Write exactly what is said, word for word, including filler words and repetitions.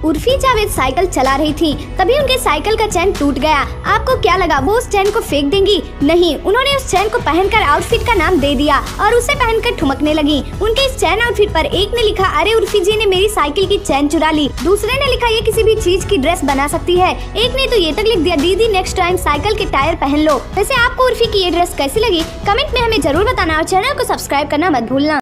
Urfi Javed cycle चला रही थी, तभी उनके साइकिल का चैन टूट गया। आपको क्या लगा वो उस चैन को फेंक देंगी? नहीं, उन्होंने उस चैन को पहनकर आउटफिट का नाम दे दिया और उसे पहनकर ठुमकने लगी। उनके इस चैन आउटफिट पर एक ने लिखा, अरे उर्फी जी ने मेरी साइकिल की चैन चुरा ली। दूसरे ने लिखा, ये किसी भी चीज की ड्रेस बना सकती है। एक ने तो ये तक लिख दिया, दीदी नेक्स्ट टाइम साइकिल के टायर पहन लो। वैसे आपको उर्फी की ये ड्रेस कैसी लगी? कमेंट में हमें जरूर बताना और चैनल को सब्सक्राइब करना मत भूलना।